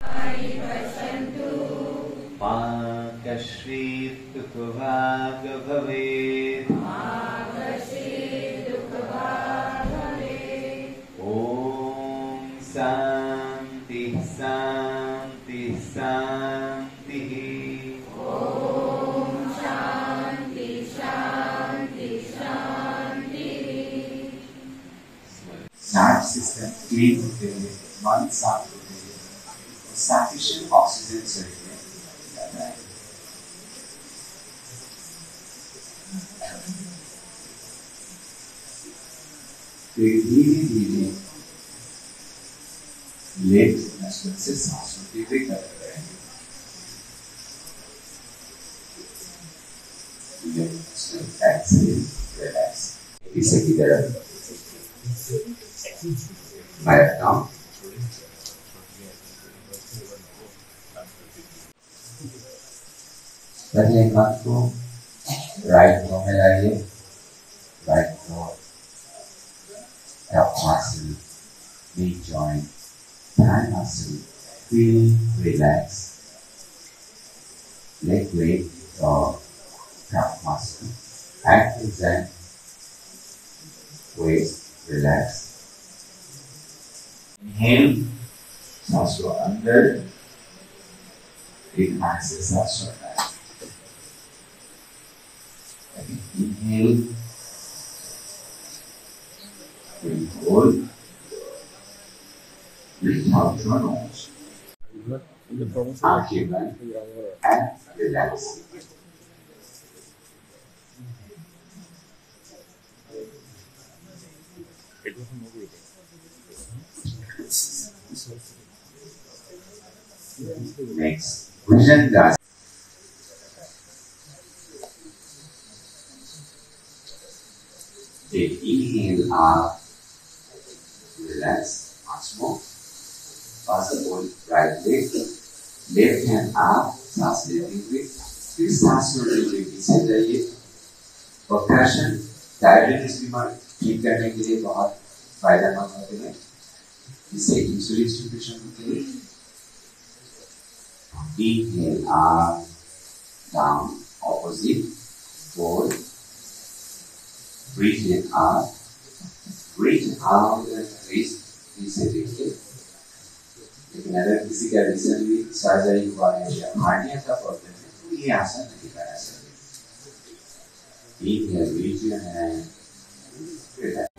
कश्चित् भवेत् ॐ शान्ति शान्ति शान्तिः nerve system clean होते हुए, मन साफ होते हुए, sufficient oxygen circulate जाता है। फिर धीरे-धीरे लेट नसबत से सांसों की भी कर रहे हैं। लेट नसबत एक्सेल रिलैक्स इसे की तरफ Right now. पहले हाथ को राइट नो में लाइए, right knee calf muscle, knee joint, thigh muscle, feel relaxed. Leg weight or calf muscle, and present waist relax. Inhale, सांस को अंदर, एक नाक से सांस छोड़ना है। Inhale, hold, breathe out your nose. आंखें बंद and relax. Next, vision glass. Take inhale up, relax once more. Pass the whole right leg, left hand up, सांस लेते हुए, फिर सांस छोड़ते हुए पीछे जाइए। Percussion, डायबिटीज बीमारी ठीक करने के लिए बहुत फायदेमंद होते हैं। इससे इंसुलिन सिक्रेशन होती है। Inhale up, down, opposite, forward. Breathe in up, breathe out and release. इसे देखिए। लेकिन अगर किसी का रिसेंटली सर्जरी हुआ है या हार्निया का प्रॉब्लम है, तो ये आसन नहीं करा सकते। Inhale, breathe in and relax.